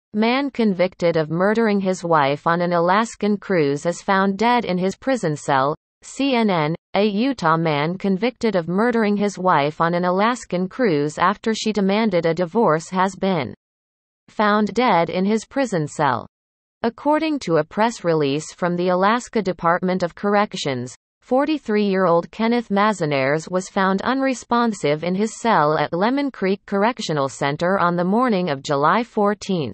Man convicted of murdering his wife on an Alaskan cruise is found dead in his prison cell. CNN. A Utah man convicted of murdering his wife on an Alaskan cruise after she demanded a divorce has been found dead in his prison cell. According to a press release from the Alaska Department of Corrections, 43-year-old Kenneth Mazanares was found unresponsive in his cell at Lemon Creek Correctional Center on the morning of July 14.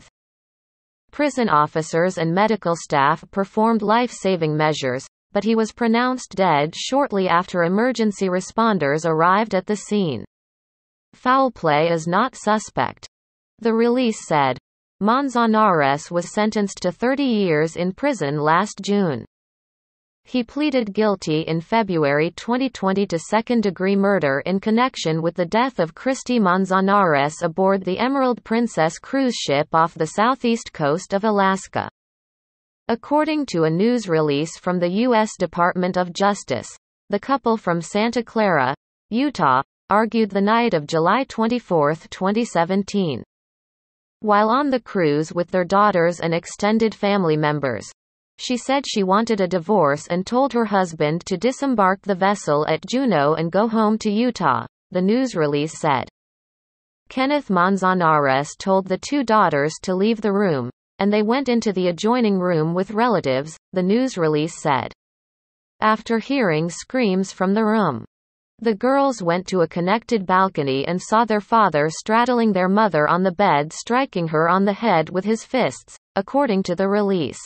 Prison officers and medical staff performed life-saving measures, but he was pronounced dead shortly after emergency responders arrived at the scene. Foul play is not suspect. The release said. Mazanares was sentenced to 30 years in prison last June. He pleaded guilty in February 2020 to second-degree murder in connection with the death of Christy Mazanares aboard the Emerald Princess cruise ship off the southeast coast of Alaska. According to a news release from the U.S. Department of Justice, the couple from Santa Clara, Utah, argued the night of July 24, 2017. While on the cruise with their daughters and extended family members, she said she wanted a divorce and told her husband to disembark the vessel at Juneau and go home to Utah, the news release said. Kenneth Mazanares told the two daughters to leave the room, and they went into the adjoining room with relatives, the news release said. After hearing screams from the room, the girls went to a connected balcony and saw their father straddling their mother on the bed, striking her on the head with his fists, according to the release.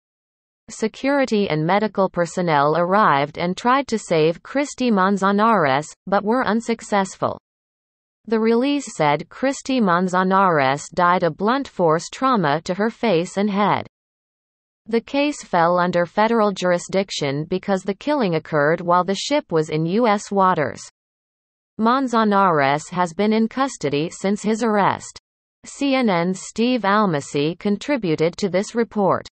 Security and medical personnel arrived and tried to save Christy Mazanares, but were unsuccessful. The release said Christy Mazanares died of blunt force trauma to her face and head. The case fell under federal jurisdiction because the killing occurred while the ship was in U.S. waters. Mazanares has been in custody since his arrest. CNN's Steve Almasi contributed to this report.